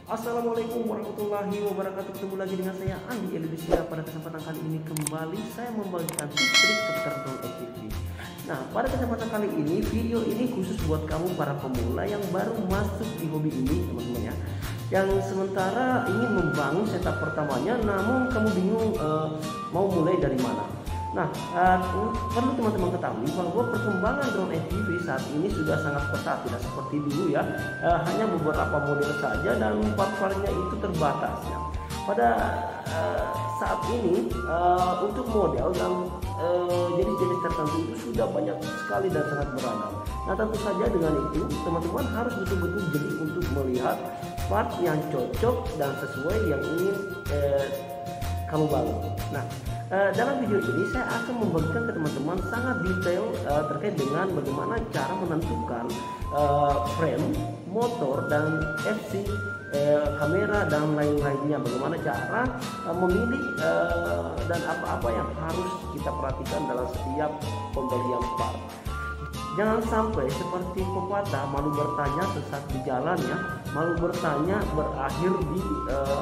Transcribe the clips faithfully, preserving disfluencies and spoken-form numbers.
Assalamualaikum warahmatullahi wabarakatuh. Ketemu lagi dengan saya Andi Elidisia. Pada kesempatan kali ini kembali saya membagikan tips trik seputar drone F P V. Nah, pada kesempatan kali ini video ini khusus buat kamu para pemula yang baru masuk di hobi ini, teman-teman ya. Yang sementara ingin membangun setup pertamanya, namun kamu bingung uh, mau mulai dari mana. Nah, uh, perlu teman-teman ketahui bahwa perkembangan drone F P V saat ini sudah sangat pesat, tidak seperti dulu ya. Uh, hanya beberapa model saja dan part-partnya itu terbatas ya. Pada uh, saat ini uh, untuk model dan uh, jenis-jenis tertentu itu sudah banyak sekali dan sangat beragam. Nah, tentu saja dengan itu teman-teman harus betul-betul jeli untuk melihat part yang cocok dan sesuai yang ingin uh, kamu bangun. Nah, Uh, dalam video ini saya akan membagikan ke teman-teman sangat detail uh, terkait dengan bagaimana cara menentukan uh, frame, motor, dan F C, uh, kamera, dan lain-lainnya. Bagaimana cara uh, memilih uh, dan apa-apa yang harus kita perhatikan dalam setiap pembelian part. Jangan sampai seperti pepatah, malu bertanya sesat di jalan ya, malu bertanya berakhir di uh,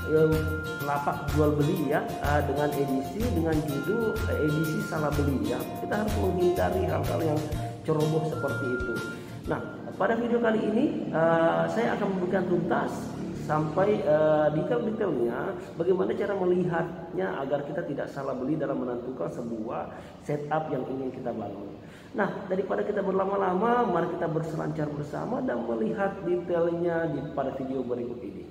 lapak jual beli ya, uh, dengan edisi dengan judul uh, edisi salah beli ya. Kita harus menghindari hal-hal yang ceroboh seperti itu. Nah, pada video kali ini uh, saya akan memberikan tuntas sampai uh, detail-detailnya bagaimana cara melihatnya agar kita tidak salah beli dalam menentukan sebuah setup yang ingin kita bangun. Nah, daripada kita berlama-lama, mari kita berselancar bersama dan melihat detailnya di pada video berikut ini.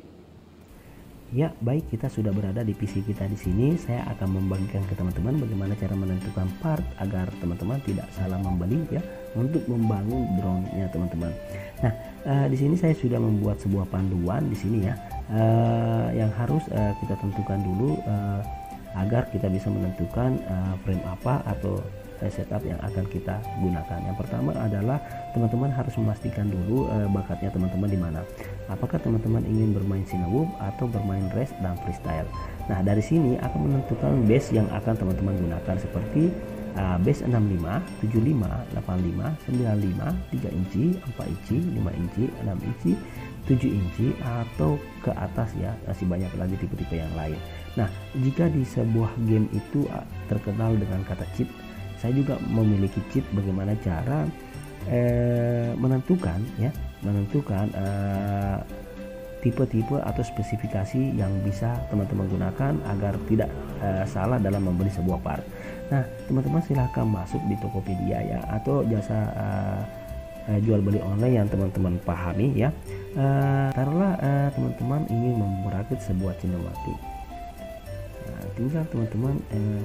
Ya, baik, kita sudah berada di P C kita di sini. Saya akan membagikan ke teman-teman bagaimana cara menentukan part agar teman-teman tidak salah membeli ya untuk membangun drone-nya teman-teman. Nah, uh, di sini saya sudah membuat sebuah panduan di sini ya, uh, yang harus uh, kita tentukan dulu uh, agar kita bisa menentukan uh, frame apa atau setup yang akan kita gunakan. Yang pertama adalah teman-teman harus memastikan dulu uh, bakatnya teman-teman di mana. Apakah teman-teman ingin bermain Cinewoop atau bermain race dan freestyle. Nah, dari sini akan menentukan base yang akan teman-teman gunakan seperti uh, base enam puluh lima, tujuh puluh lima, delapan puluh lima, sembilan puluh lima, tiga inci, empat inci, lima inci, enam inci, tujuh inci atau ke atas ya, masih banyak lagi tipe-tipe yang lain. Nah, jika di sebuah game itu uh, terkenal dengan kata cheat, saya juga memiliki cheat bagaimana cara eh, menentukan ya menentukan tipe-tipe eh, atau spesifikasi yang bisa teman-teman gunakan agar tidak eh, salah dalam membeli sebuah part. Nah, teman-teman silahkan masuk di Tokopedia ya atau jasa eh, eh, jual beli online yang teman-teman pahami ya. Eh, taruhlah eh, teman-teman ingin merakit sebuah cinematic. Nah, tinggal teman-teman eh,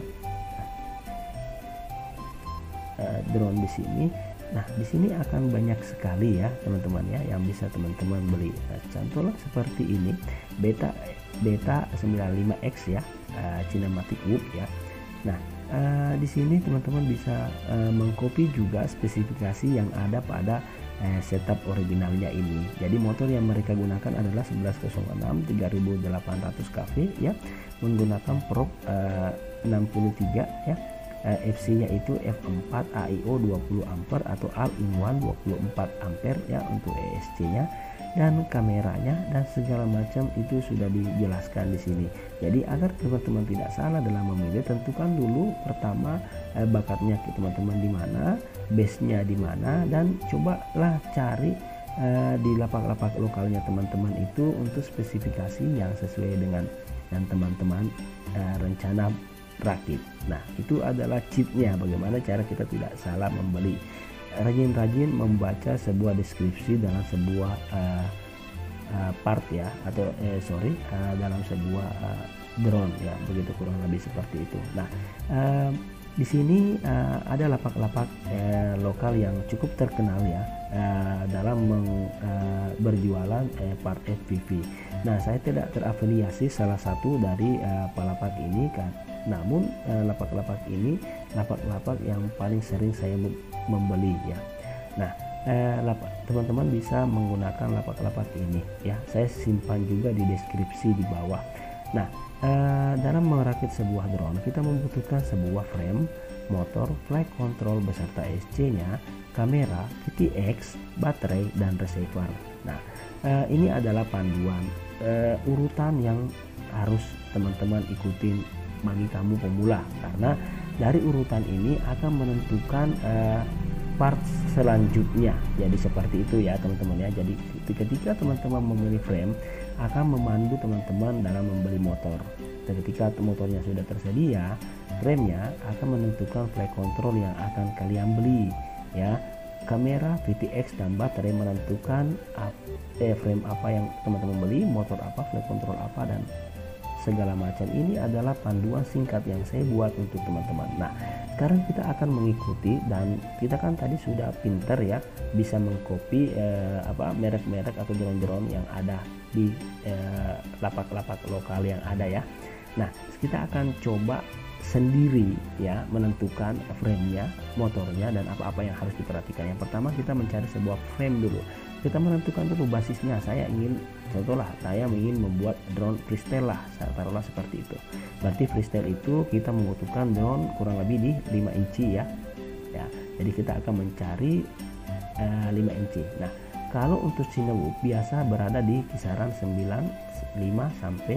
drone di sini. Nah, di sini akan banyak sekali ya teman-teman ya yang bisa teman-teman beli. Nah, contohnya seperti ini, Beta Beta sembilan puluh lima X ya, uh, Cinematic Whoop ya. Nah, uh, di sini teman-teman bisa uh, mengcopy juga spesifikasi yang ada pada uh, setup originalnya ini. Jadi motor yang mereka gunakan adalah sebelas nol enam tiga ribu delapan ratus K V ya, menggunakan prop uh, enam puluh tiga ya. F C nya itu F empat A I O dua puluh ampere atau all-in-one dua puluh empat ampere ya untuk E S C nya, dan kameranya dan segala macam itu sudah dijelaskan di sini. Jadi agar teman-teman tidak salah dalam memilih, tentukan dulu pertama eh, bakatnya teman-teman di mana, base-nya di mana, dan cobalah cari eh, di lapak-lapak lokalnya teman-teman itu untuk spesifikasi yang sesuai dengan yang teman-teman eh, rencana rakit. Nah, itu adalah cheatnya bagaimana cara kita tidak salah membeli. Rajin-rajin membaca sebuah deskripsi dalam sebuah uh, uh, part ya atau eh, sorry uh, dalam sebuah uh, drone ya, begitu kurang lebih seperti itu. Nah, uh, di sini uh, ada lapak-lapak uh, lokal yang cukup terkenal ya uh, dalam meng, uh, berjualan uh, part F P V. Nah, saya tidak terafiliasi salah satu dari uh, palapak ini kan. Namun eh, lapak-lapak ini lapak-lapak yang paling sering saya membeli ya. Nah, eh, teman-teman bisa menggunakan lapak-lapak ini ya. Saya simpan juga di deskripsi di bawah. Nah, eh, dalam merakit sebuah drone kita membutuhkan sebuah frame, motor, flight control beserta S C-nya, kamera, V T X, baterai, dan receiver. Nah, eh, ini adalah panduan uh, urutan yang harus teman-teman ikutin bagi kamu pemula, karena dari urutan ini akan menentukan uh, part selanjutnya. Jadi seperti itu ya teman-teman ya. Jadi ketika teman-teman memilih frame akan memandu teman-teman dalam membeli motor. Dan ketika motornya sudah tersedia, frame-nya akan menentukan flight control yang akan kalian beli ya. Kamera, V T X dan baterai menentukan eh, frame apa yang teman-teman beli, motor apa, flight control apa, dan segala macam. Ini adalah panduan singkat yang saya buat untuk teman-teman. Nah, sekarang kita akan mengikuti, dan kita kan tadi sudah pinter ya, bisa mengcopy eh, apa merek-merek atau drone-drone yang ada di eh, lapak-lapak lokal yang ada ya. Nah, kita akan coba sendiri ya menentukan frame-nya, motornya, dan apa-apa yang harus diperhatikan. Yang pertama kita mencari sebuah frame dulu. Kita menentukan dulu basisnya. Saya ingin, contohlah, saya ingin membuat drone freestyle lah, saya taruhlah seperti itu. Berarti freestyle itu kita membutuhkan drone kurang lebih di lima inci ya. Ya, jadi kita akan mencari uh, lima inci. Nah, kalau untuk Cinewoop biasa berada di kisaran sembilan puluh lima sampai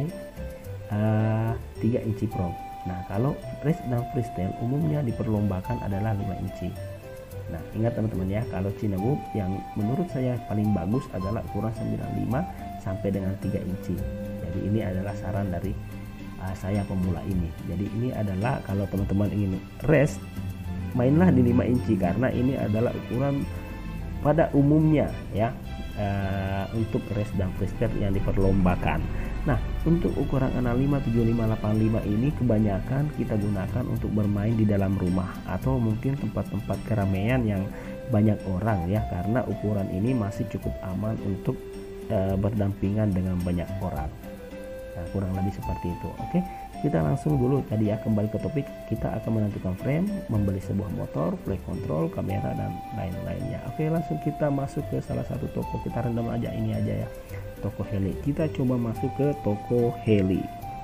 uh, tiga inci pro. Nah, kalau race dan freestyle umumnya diperlombakan adalah lima inci. Nah, ingat teman-teman ya, kalau Cinewoop yang menurut saya paling bagus adalah ukuran sembilan puluh lima sampai dengan tiga inci. Jadi ini adalah saran dari uh, saya pemula ini. Jadi ini adalah kalau teman-teman ingin race, mainlah di lima inci karena ini adalah ukuran pada umumnya ya, uh, untuk race dan freestyle yang diperlombakan. Nah, untuk ukuran enam lima, tujuh lima, delapan lima ini kebanyakan kita gunakan untuk bermain di dalam rumah atau mungkin tempat-tempat keramaian yang banyak orang ya, karena ukuran ini masih cukup aman untuk e, berdampingan dengan banyak orang. Nah, kurang lebih seperti itu. Oke, kita langsung dulu tadi ya, kembali ke topik. Kita akan menentukan frame, membeli sebuah motor, flight control, kamera, dan lain-lainnya. Oke, langsung kita masuk ke salah satu toko. Kita random aja ini aja ya, toko heli. Kita coba masuk ke toko heli.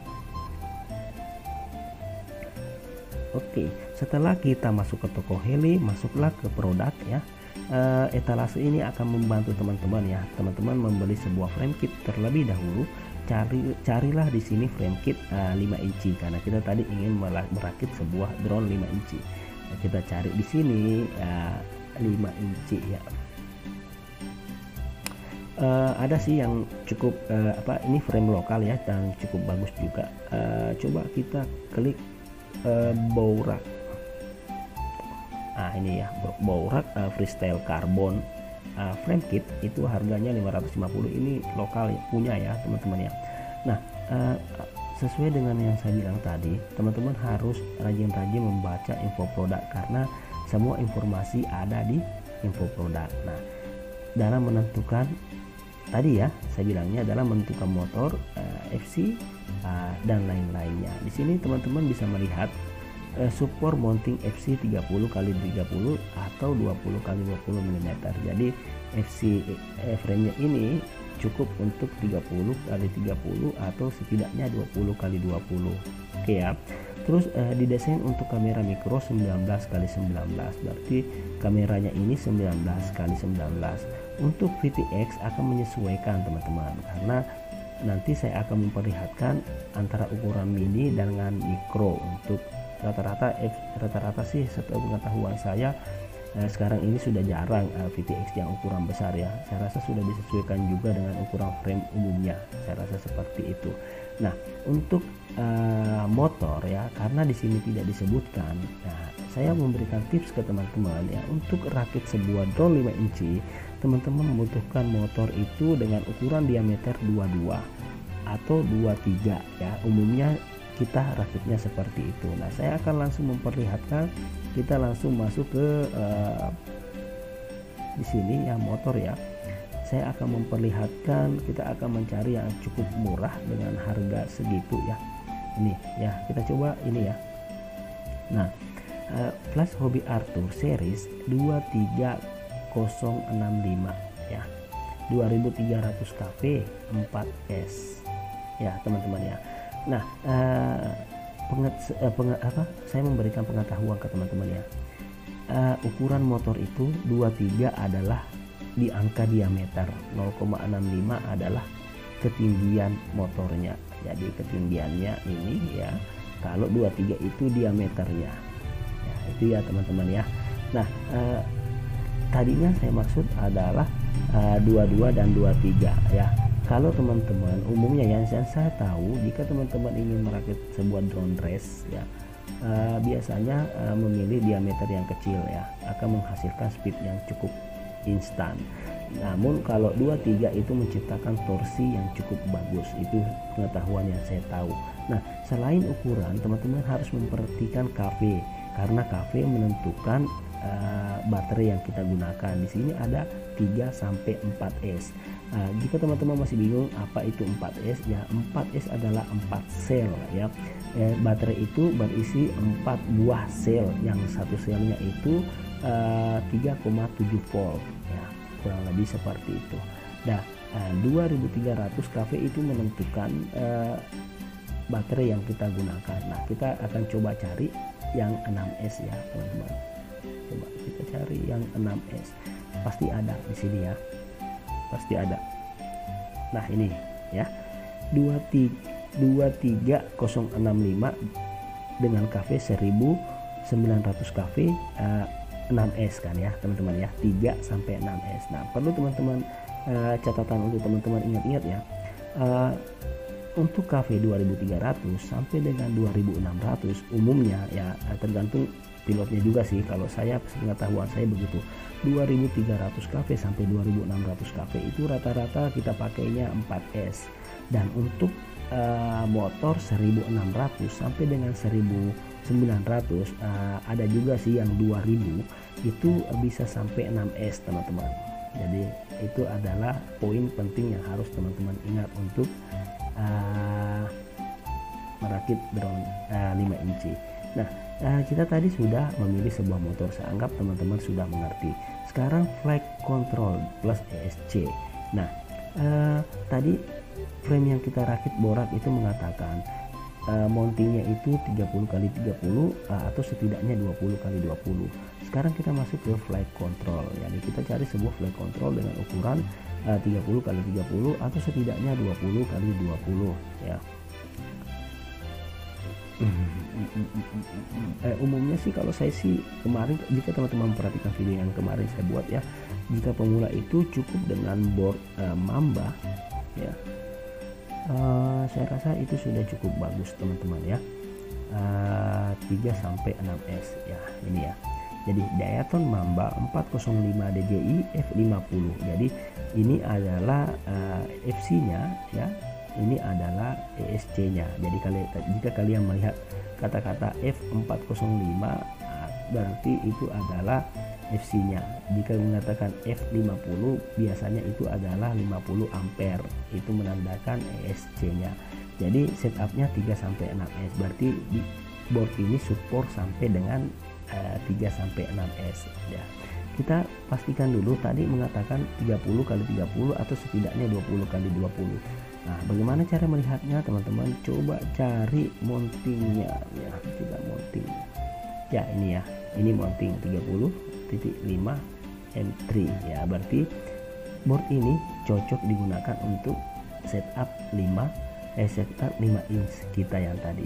Oke, setelah kita masuk ke toko heli, masuklah ke produk ya. E, etalase ini akan membantu teman-teman ya. Teman-teman membeli sebuah frame kit terlebih dahulu. Cari carilah di sini frame kit uh, lima inci karena kita tadi ingin merakit sebuah drone lima inci. Nah, kita cari di sini uh, lima inci ya. Uh, ada sih yang cukup uh, apa ini frame lokal ya, dan cukup bagus juga. Uh, coba kita klik uh, Bowrak. Nah, ini ya Bowrak uh, freestyle carbon Uh, frame kit itu harganya lima ratus lima puluh. Ini lokal ya, punya ya teman-teman ya. Nah, uh, sesuai dengan yang saya bilang tadi, teman-teman harus rajin-rajin membaca info produk karena semua informasi ada di info produk. Nah, dalam menentukan tadi ya, saya bilangnya dalam menentukan motor, uh, F C uh, dan lain-lainnya. Di sini teman-teman bisa melihat support mounting F C tiga puluh kali tiga puluh atau dua puluh kali dua puluh milimeter. Jadi F C eh, frame-nya ini cukup untuk tiga puluh kali tiga puluh atau setidaknya dua puluh kali dua puluh. Oke ya. Terus eh, didesain untuk kamera mikro sembilan belas kali sembilan belas. Berarti kameranya ini sembilan belas kali sembilan belas. Untuk V T X akan menyesuaikan teman-teman, karena nanti saya akan memperlihatkan antara ukuran mini dengan mikro. Untuk rata-rata rata-rata sih setahu pengetahuan saya eh, sekarang ini sudah jarang eh, V T X yang ukuran besar ya. Saya rasa sudah disesuaikan juga dengan ukuran frame umumnya. Saya rasa seperti itu. Nah, untuk eh, motor ya, karena di sini tidak disebutkan. Nah, saya memberikan tips ke teman-teman ya, untuk rakit sebuah drone lima inci, teman-teman membutuhkan motor itu dengan ukuran diameter dua puluh dua atau dua puluh tiga ya. Umumnya kita rakitnya seperti itu. Nah, saya akan langsung memperlihatkan. Kita langsung masuk ke uh, di sini ya, motor ya. Saya akan memperlihatkan, kita akan mencari yang cukup murah dengan harga segitu ya. Ini ya, kita coba ini ya. Nah, uh, Flash Hobby Arthur series dua tiga nol enam lima ya, dua ribu tiga ratus K P empat S ya teman-teman ya. Nah, uh, penget, uh, penget, apa, saya memberikan pengetahuan ke teman-teman ya. Uh, ukuran motor itu dua puluh tiga adalah di angka diameter, nol koma enam lima adalah ketinggian motornya. Jadi ketinggiannya ini ya, kalau dua puluh tiga itu diameternya ya, itu ya teman-teman ya. Nah eh, tadinya saya maksud adalah eh, dua puluh dua dan dua puluh tiga ya. Kalau teman-teman umumnya yang saya tahu, jika teman-teman ingin merakit sebuah drone race ya, uh, biasanya uh, memilih diameter yang kecil ya, akan menghasilkan speed yang cukup instan. Namun kalau dua puluh tiga itu menciptakan torsi yang cukup bagus, itu pengetahuan yang saya tahu. Nah, selain ukuran, teman-teman harus memperhatikan K V, karena K V menentukan uh, baterai yang kita gunakan. Di sini ada tiga sampai empat S. Nah, jika teman-teman masih bingung apa itu empat S, ya empat S adalah empat sel ya. Eh, baterai itu berisi empat buah sel, yang satu selnya itu uh, tiga koma tujuh volt ya, kurang lebih seperti itu. Nah, uh, dua ribu tiga ratus K V itu menentukan uh, baterai yang kita gunakan. Nah, kita akan coba cari yang enam S ya, teman-teman. Coba kita cari yang enam S. Pasti ada di sini ya. Pasti ada. Nah, ini ya. dua tiga nol enam lima dengan K V seribu sembilan ratus K V uh, enam S kan ya, teman-teman ya. tiga sampai enam S. Nah, perlu teman-teman uh, catatan untuk teman-teman ingat-ingat ya. Uh, untuk K V dua ribu tiga ratus sampai dengan dua ribu enam ratus umumnya ya, tergantung pilotnya juga sih. Kalau saya pengetahuan saya begitu, dua ribu tiga ratus K V sampai dua ribu enam ratus K V itu rata-rata kita pakainya empat S. Dan untuk uh, motor seribu enam ratus sampai dengan seribu sembilan ratus uh, ada juga sih yang dua ribu itu bisa sampai enam S, teman-teman. Jadi itu adalah poin penting yang harus teman-teman ingat untuk uh, merakit drone uh, lima inci. Nah, uh, kita tadi sudah memilih sebuah motor, saya anggap teman-teman sudah mengerti. Sekarang flight control plus E S C. Nah, uh, tadi frame yang kita rakit borak itu mengatakan uh, mountingnya itu tiga puluh kali tiga puluh uh, atau setidaknya dua puluh kali dua puluh. Sekarang kita masuk ke flight control. Jadi kita cari sebuah flight control dengan ukuran uh, tiga puluh kali tiga puluh atau setidaknya dua puluh kali dua puluh ya. Eh, umumnya sih kalau saya sih kemarin, jika teman-teman memperhatikan video yang kemarin saya buat ya, jika pemula itu cukup dengan board uh, Mamba ya, uh, saya rasa itu sudah cukup bagus teman-teman ya. uh, tiga sampai enam S ya, ini ya. Jadi Dayton Mamba empat nol lima D J I F lima puluh. Jadi ini adalah uh, F C nya ya, ini adalah E S C nya. Jadi kalian, jika kalian melihat kata-kata F empat nol lima berarti itu adalah F C nya. Jika mengatakan F lima puluh biasanya itu adalah lima puluh ampere, itu menandakan E S C nya. Jadi setupnya tiga sampai enam S, berarti di board ini support sampai dengan uh, tiga sampai enam S ya. Kita pastikan dulu tadi mengatakan tiga puluh kali tiga puluh atau setidaknya dua puluh kali dua puluh. Nah, bagaimana cara melihatnya teman-teman? Coba cari mountingnya ya, kita mounting. Ya, ini ya. Ini mounting tiga puluh titik lima M tiga ya. Berarti board ini cocok digunakan untuk setup lima eh setup lima inch kita yang tadi.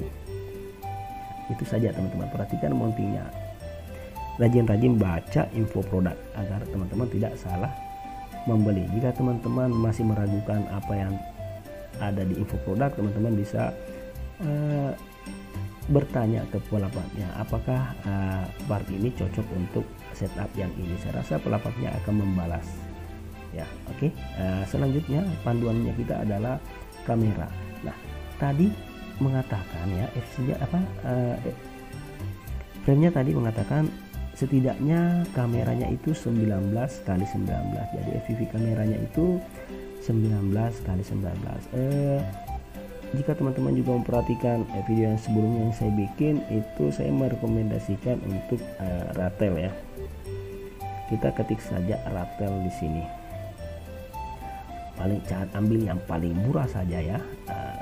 Itu saja teman-teman, perhatikan mountingnya. Rajin-rajin baca info produk agar teman-teman tidak salah membeli. Jika teman-teman masih meragukan apa yang ada di info produk, teman-teman bisa uh, bertanya ke pelapaknya, apakah uh, part ini cocok untuk setup yang ini. Saya rasa pelapaknya akan membalas ya. Oke, okay. uh, selanjutnya panduannya kita adalah kamera. Nah, tadi mengatakan ya F C-nya apa uh, frame-nya tadi mengatakan setidaknya kameranya itu sembilan belas kali sembilan belas. Jadi F P V kameranya itu sembilan belas kali sembilan belas. Eh, jika teman-teman juga memperhatikan eh, video yang sebelumnya yang saya bikin, itu saya merekomendasikan untuk eh, ratel ya. Kita ketik saja ratel di sini. Paling jangan ambil yang paling murah saja ya. Eh,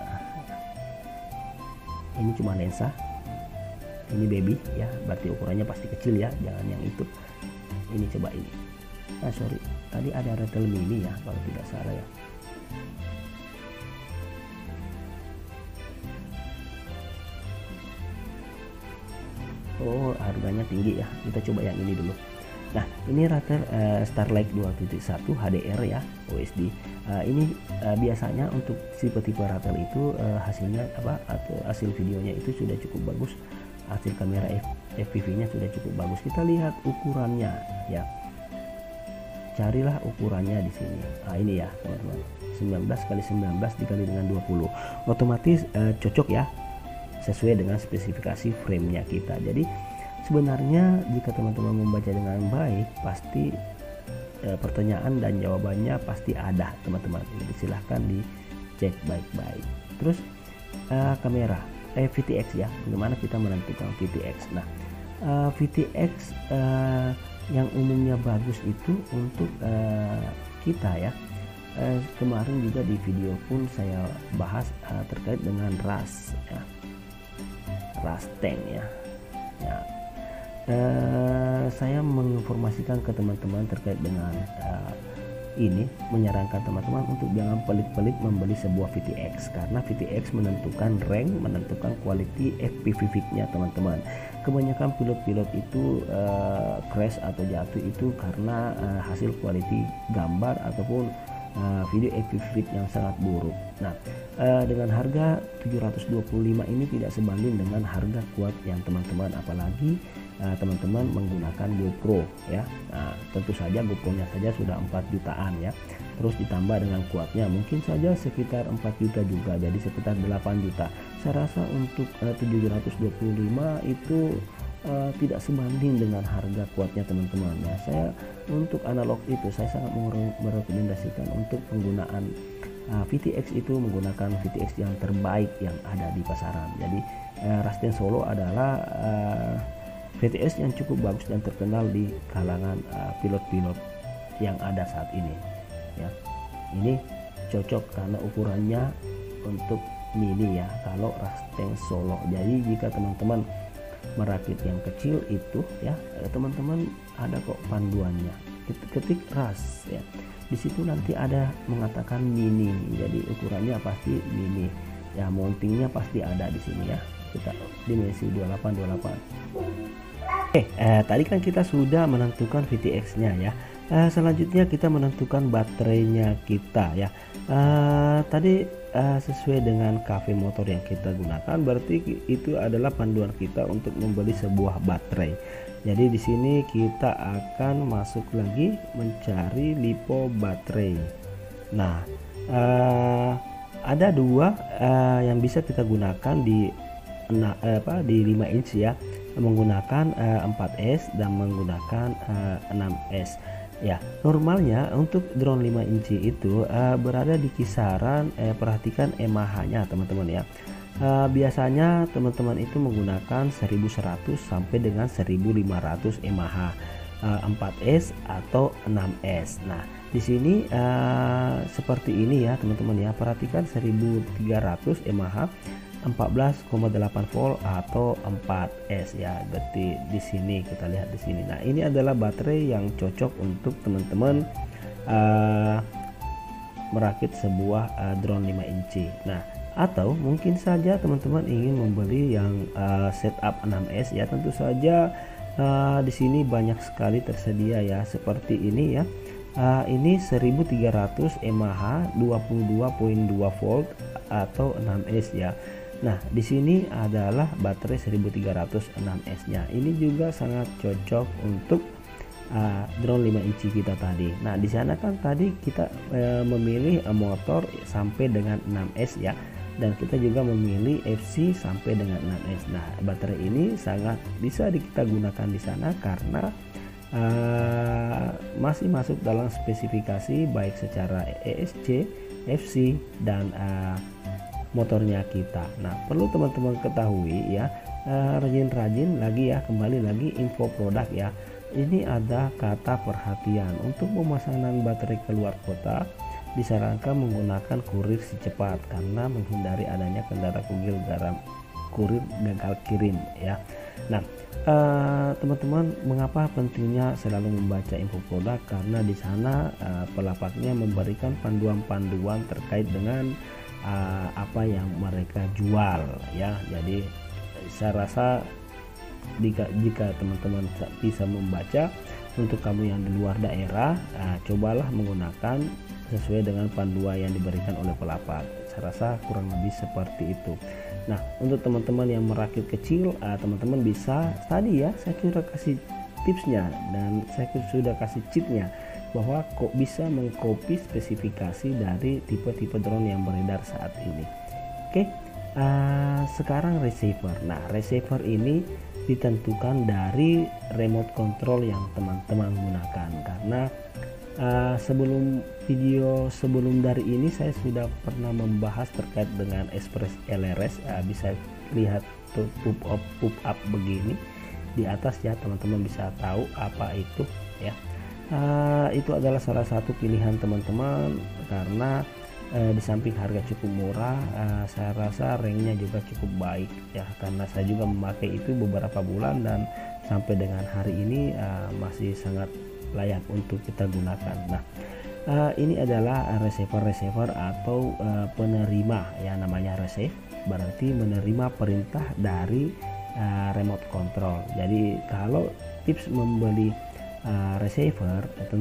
ini cuma lensa. Ini baby ya, berarti ukurannya pasti kecil ya, jangan yang itu. Ini coba ini. Ah sorry, tadi ada ratel mini ya kalau tidak salah ya. oh harganya tinggi ya, kita coba yang ini dulu. Nah ini router uh, Starlink dua titik satu H D R ya, O S D. Uh, ini uh, biasanya untuk tipe-tipe router itu uh, hasilnya apa atau hasil videonya itu sudah cukup bagus, hasil kamera F P V-nya sudah cukup bagus. Kita lihat ukurannya ya, carilah ukurannya di sini. Nah ini ya teman-teman, sembilan belas kali sembilan belas dikali dengan dua puluh, otomatis uh, cocok ya, sesuai dengan spesifikasi frame-nya kita. Jadi sebenarnya jika teman-teman membaca dengan baik, pasti e, pertanyaan dan jawabannya pasti ada teman-teman. Jadi silahkan dicek baik-baik. Terus e, kamera eh, V T X ya, bagaimana kita menentukan V T X. Nah e, V T X e, yang umumnya bagus itu untuk e, kita ya. E, kemarin juga di video pun saya bahas e, terkait dengan ras ya, ras tank ya. Ya. Uh, saya menginformasikan ke teman-teman terkait dengan uh, ini, menyarankan teman-teman untuk jangan pelit-pelit membeli sebuah V T X, karena V T X menentukan rank, menentukan quality F P V-nya teman-teman. Kebanyakan pilot-pilot itu uh, crash atau jatuh itu karena uh, hasil quality gambar ataupun uh, video F P V yang sangat buruk. Nah uh, dengan harga tujuh ratus dua puluh lima ini tidak sebanding dengan harga kuat yang teman-teman, apalagi teman-teman uh, menggunakan GoPro ya. Nah, tentu saja GoPro-nya saja sudah empat jutaan ya, terus ditambah dengan kuatnya mungkin saja sekitar empat juta juga, jadi sekitar delapan juta. Saya rasa untuk uh, tujuh ratus dua puluh lima itu uh, tidak sebanding dengan harga kuatnya teman-teman ya. Saya untuk analog itu saya sangat merekomendasikan untuk penggunaan uh, V T X itu menggunakan V T X yang terbaik yang ada di pasaran. Jadi uh, Rasten Solo adalah uh, V T X yang cukup bagus dan terkenal di kalangan pilot-pilot uh, yang ada saat ini ya. Ini cocok karena ukurannya untuk mini ya, kalau Rasten Solo. Jadi jika teman-teman merakit yang kecil itu ya, teman-teman ada kok panduannya, ketik ras ya, di situ nanti ada mengatakan mini, jadi ukurannya pasti mini ya, mountingnya pasti ada di sini ya, kita dimensi dua puluh delapan dua puluh delapan. Eh, eh tadi kan kita sudah menentukan V T X-nya ya. Eh, selanjutnya kita menentukan baterainya kita ya. Eh, tadi eh, sesuai dengan cafe motor yang kita gunakan, berarti itu adalah panduan kita untuk membeli sebuah baterai. Jadi di sini kita akan masuk lagi mencari lipo baterai. Nah, eh, ada dua eh, yang bisa kita gunakan di nah, eh, apa di lima inch ya, menggunakan uh, empat S dan menggunakan uh, enam S ya. Normalnya untuk drone lima inci itu uh, berada di kisaran uh, perhatikan E M H nya teman-teman ya. Uh, biasanya teman-teman itu menggunakan seribu seratus sampai dengan seribu lima ratus E M H uh, empat S atau enam S. Nah di sini uh, seperti ini ya teman-teman ya, perhatikan seribu tiga ratus E M H empat belas koma delapan volt atau empat S ya. Berarti di sini kita lihat di sini. Nah, ini adalah baterai yang cocok untuk teman-teman uh, merakit sebuah uh, drone lima inci. Nah, atau mungkin saja teman-teman ingin membeli yang uh, setup enam S ya. Tentu saja uh, di sini banyak sekali tersedia ya, seperti ini ya. Uh, ini seribu tiga ratus E M H dua puluh dua koma dua volt atau enam S ya. Nah, di sini adalah baterai seribu tiga ratus enam S-nya. Ini juga sangat cocok untuk uh, drone lima inci kita tadi. Nah, di sana kan tadi kita uh, memilih uh, motor sampai dengan enam S ya, dan kita juga memilih F C sampai dengan enam S. Nah, baterai ini sangat bisa kita gunakan di sana karena uh, masih masuk dalam spesifikasi baik secara E S C, F C dan uh, motornya kita. Nah, perlu teman-teman ketahui ya, rajin-rajin uh, lagi ya, kembali lagi info produk ya. Ini ada kata perhatian untuk pemasangan baterai keluar kota, disarankan menggunakan kurir secepat karena menghindari adanya kendala kurir garam kurir gagal kirim ya. Nah, teman-teman, uh, mengapa pentingnya selalu membaca info produk? Karena di sana uh, pelapaknya memberikan panduan-panduan terkait dengan Uh, apa yang mereka jual ya. Jadi saya rasa jika jika teman-teman bisa membaca, untuk kamu yang di luar daerah, uh, cobalah menggunakan sesuai dengan panduan yang diberikan oleh pelapar. Saya rasa kurang lebih seperti itu. Nah, untuk teman-teman yang merakit kecil, uh, teman-teman bisa tadi ya, saya sudah kasih tipsnya dan saya sudah kasih cheatnya bahwa kok bisa mengcopy spesifikasi dari tipe-tipe drone yang beredar saat ini. Oke, uh, sekarang receiver. Nah, receiver ini ditentukan dari remote control yang teman-teman gunakan, karena uh, sebelum video sebelum dari ini saya sudah pernah membahas terkait dengan Express L R S. Uh, bisa lihat tuh pop up pop up begini di atas ya, teman-teman bisa tahu apa itu ya. Uh, itu adalah salah satu pilihan teman-teman karena Uh, di samping harga cukup murah, uh, saya rasa ranknya juga cukup baik ya, karena saya juga memakai itu beberapa bulan dan sampai dengan hari ini uh, masih sangat layak untuk kita gunakan. Nah, uh, ini adalah receiver-receiver atau uh, penerima ya, namanya receive berarti menerima perintah dari uh, remote control. Jadi kalau tips membeli uh, receiver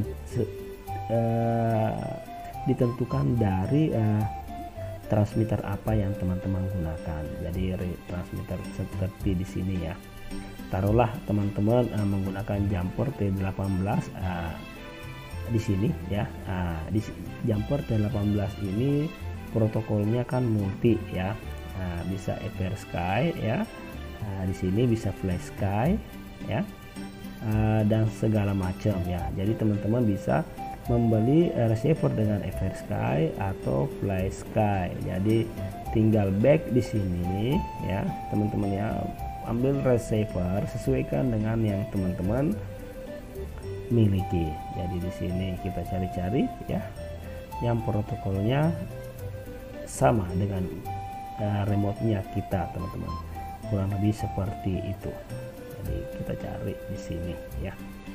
uh, ditentukan dari uh, transmitter apa yang teman-teman gunakan. Jadi transmitter seperti di sini ya. Taruhlah teman-teman uh, menggunakan jumper T delapan belas uh, di sini ya. Uh, di jumper T delapan belas ini protokolnya kan multi ya. Uh, bisa FrSky ya. Uh, di sini bisa FlySky ya. Uh, dan segala macam ya. Jadi teman-teman bisa membeli receiver dengan FrSky atau FlySky. Jadi tinggal back di sini ya teman-teman ya, ambil receiver sesuaikan dengan yang teman-teman miliki. Jadi di sini kita cari-cari ya yang protokolnya sama dengan uh, remote-nya kita teman-teman, kurang lebih seperti itu. Jadi kita cari di sini ya.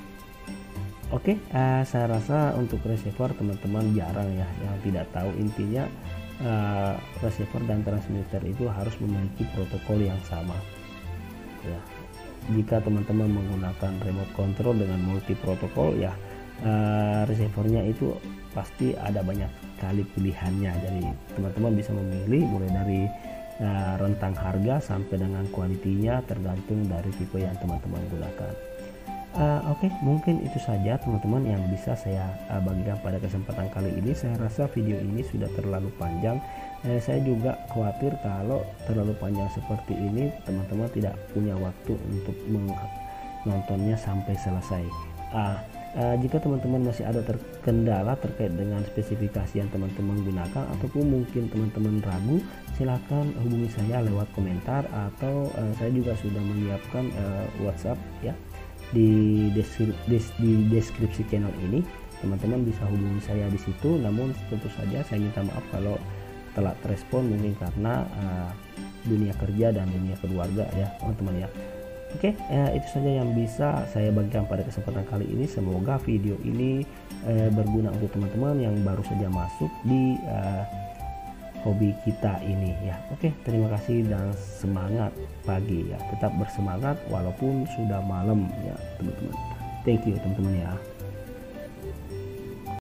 Oke, uh, saya rasa untuk receiver teman-teman jarang ya yang tidak tahu. Intinya uh, receiver dan transmitter itu harus memiliki protokol yang sama ya. Jika teman-teman menggunakan remote control dengan multi protokol ya, uh, receivernya itu pasti ada banyak kali pilihannya. Jadi teman-teman bisa memilih mulai dari uh, rentang harga sampai dengan kualitinya, tergantung dari tipe yang teman-teman gunakan. Uh, Oke, okay, mungkin itu saja teman-teman yang bisa saya uh, bagikan pada kesempatan kali ini. Saya rasa video ini sudah terlalu panjang. Eh, saya juga khawatir kalau terlalu panjang seperti ini teman-teman tidak punya waktu untuk menontonnya sampai selesai. Uh, uh, jika teman-teman masih ada terkendala terkait dengan spesifikasi yang teman-teman gunakan ataupun mungkin teman-teman ragu, silakan hubungi saya lewat komentar atau uh, saya juga sudah menyiapkan uh, WhatsApp ya. Di deskripsi, di deskripsi channel ini teman-teman bisa hubungi saya di situ. Namun tentu saja saya minta maaf kalau telat respon, mungkin karena uh, dunia kerja dan dunia keluarga ya teman-teman ya. Oke, uh, itu saja yang bisa saya bagikan pada kesempatan kali ini. Semoga video ini uh, berguna untuk teman-teman yang baru saja masuk di uh, hobi kita ini ya. Oke, terima kasih dan semangat pagi ya, tetap bersemangat walaupun sudah malam ya teman-teman. Thank you teman-teman ya.